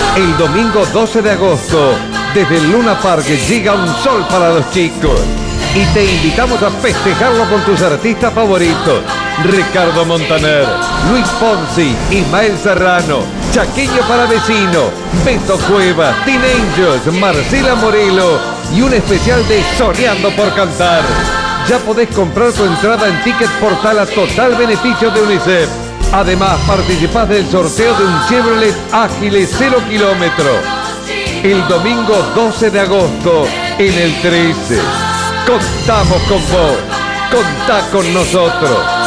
El domingo 12 de agosto, desde el Luna Park llega Un Sol para los Chicos. Y te invitamos a festejarlo con tus artistas favoritos. Ricardo Montaner, Luis Fonsi, Ismael Serrano, Chaqueño Palavecino, Beto Cueva, Teen Angels, Marcela Morelo y un especial de Soñando por Cantar. Ya podés comprar tu entrada en Ticket Portal a total beneficio de UNICEF. Además, participás del sorteo de un Chevrolet Ágile 0 kilómetro. El domingo 12 de agosto en el 13. Contamos con vos. Contá con nosotros.